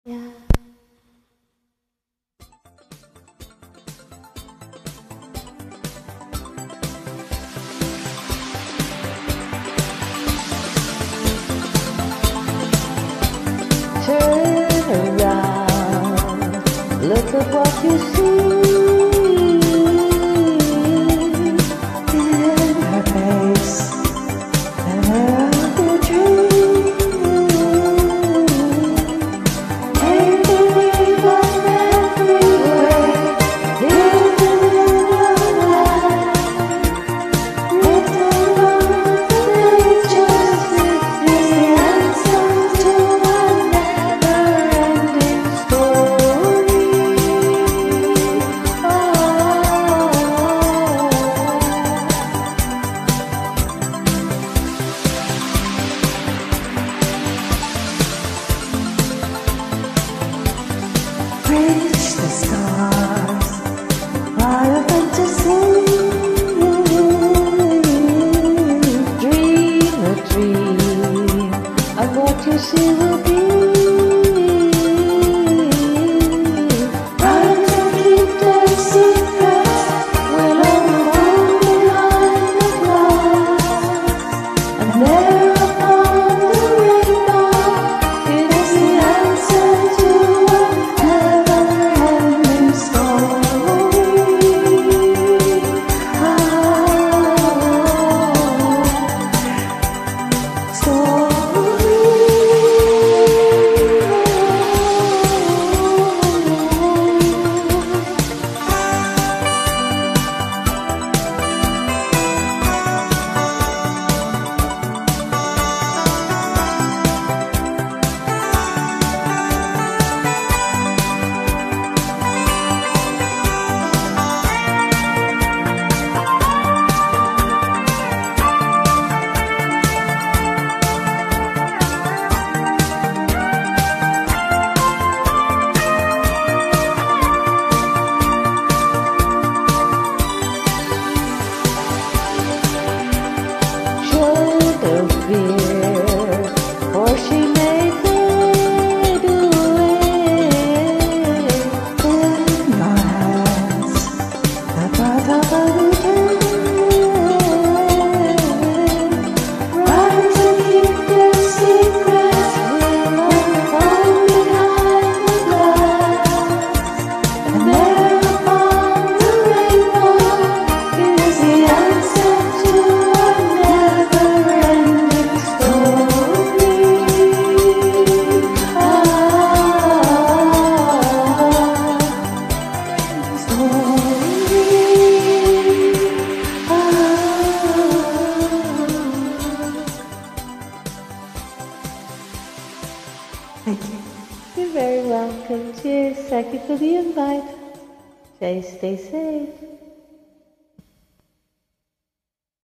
Yeah. Turn around, look at what you see. In her face, and around the tree. Take the leaf on every word, live in your life. Written on the pages is the answer to a never-ending story. Reach the stars, fly a fantasy. Dream a dream of what you see will be. Try to keep their secrets, will unfold behind the glass. And there upon the rainbow, it is the answer to a never-ending story. Fear, or she may fade away. In your hands, the path of a return. Try to keep their secrets, will unfold behind the glass. And there upon the rainbow is the answer to a never-ending story. Thank you. You're very welcome. Cheers. Thank you for the invite. Stay safe.